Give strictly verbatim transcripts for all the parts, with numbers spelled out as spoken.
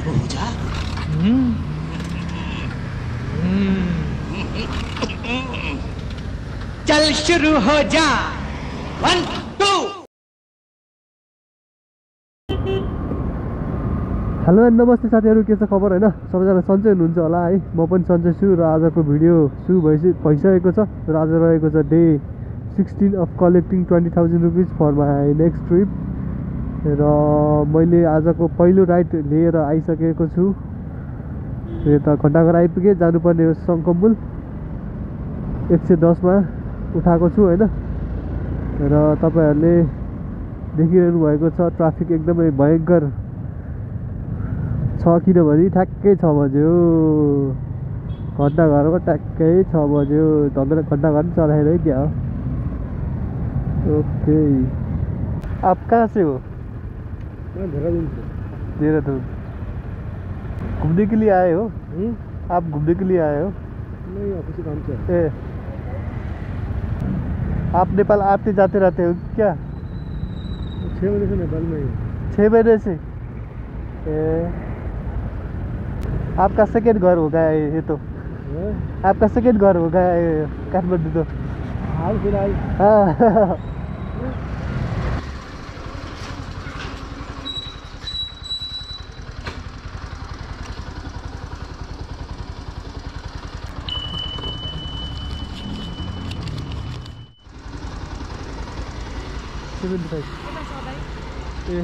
हो जा। चल शुरू हो जा। One two. हेलो एन्ड नमस्ते साथीहरु, के छ खबर हैन? सबैजना सन्चै हुनुहुन्छ होला है। म पनि सन्चै छु र आजको भिडियो सुरु भइसि भइसकेको छ र आज रहेको छ day sixteen of collecting twenty thousand rupees for my next trip. र मैले आजको पहिलो राइड लिएर आइसकेको छु। यता घण्टाघर आइपुगेँ। जानुपर्ने हो सङ्कमुल। एक सय दसमा उठाएको छु हैन। र तपाईहरुले देखिरहनु भएको छ ट्राफिक एकदमै भयङ्कर छ, किनभने ठ्याक्कै छ बज्यो। घण्टाघरमा ठ्याक्कै छ बज्यो। धमेर घण्टाघर पनि चलाएर है क्या हो। ओके, आप कहाँ से हो? मैं देहरादून से। देहरादून घूमने के लिए आए हो? हम्म? आप घूमने के लिए आए हो? नहीं, ऑफिस काम से। ए, आप नेपाल आते जाते रहते हो क्या? छः महीने से नेपाल में ही। छः महीने से? ए, आपका सेकेंड घर होगा ये तो। है? आपका सेकेंड घर होगा ये काठमाडौँ तो। हाल फिलहाल। हाँ। Seventy five. ए,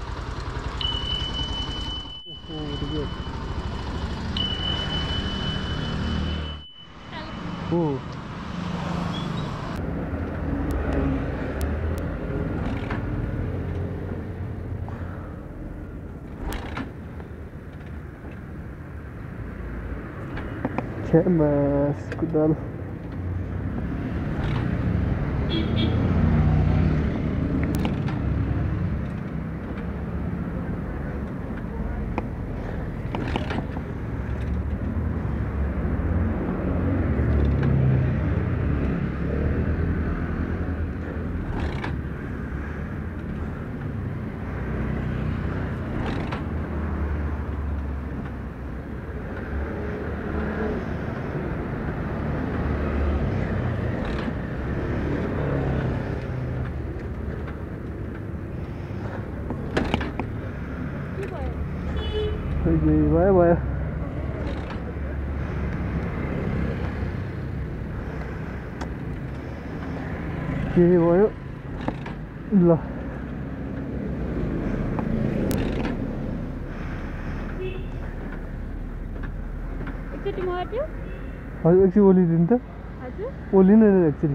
ओ, Mas cuidado. Gì vậy vậy? Gì vậy? Là एकचोटि म हट्यो। हजुर एकछिन ओलिदिनु त। हजुर ओलिनु न एकछिन।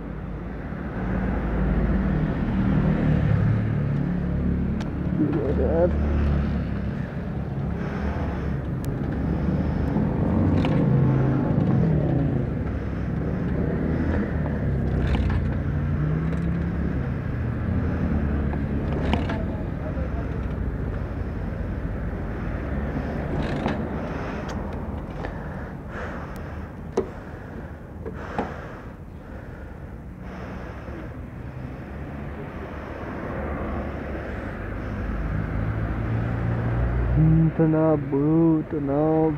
तनाव बहुत तनाव।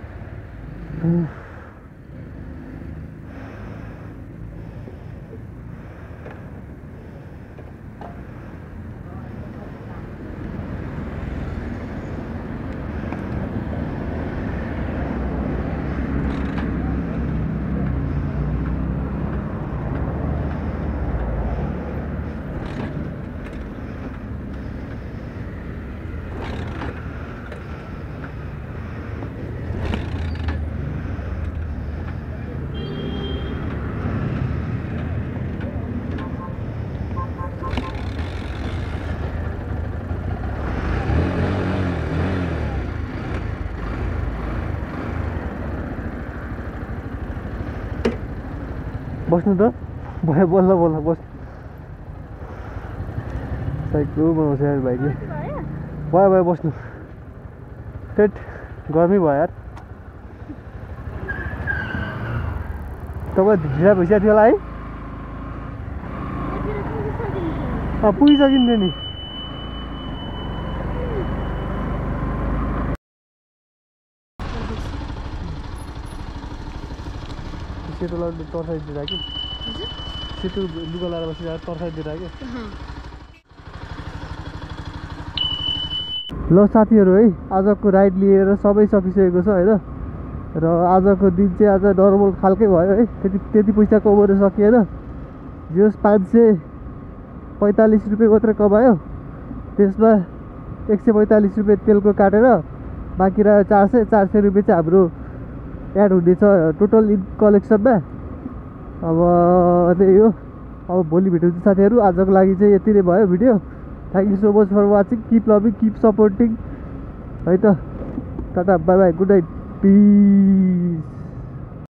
बस्नु त भयो, बल्ल बल्ल बस। साइकल बनाउँछ यार भाइले। भयो भयो बस्नु। टेट गर्मी भयो यार। तपाईँ ढिला भइसकेको थियो होला है? पुगिसकिन्थ्यो नि। सेतो लाउने तर्साइदिएर कि सेतो लुगा लाएर बसिरहेको तर्साइदिएर कि ल साथीहरू है आजको राइड लिएर सबै सकिसकेको छ होइन र आजको दिन चाहिँ आज नर्मल खालकै भयो है त्यति त्यति पैसा कमाउन सकिएन जस पाँच सय पैँतालिस रुपियाँ मात्रै कमायो त्यसमा एक सय पैँतालिस रुपियाँ तेलको काटेर बाँकी रह्यो चार सय चार सय रुपियाँ चाहिँ हाम्रो एड हुनेछ टोटल इन कलेक्सनमा अब त्यही हो अब भोलि भेटौँ साथीहरू आजको लागि चाहिँ यति नै भयो video thank you so much for watching keep loving keep supporting है त tata bye bye good night piece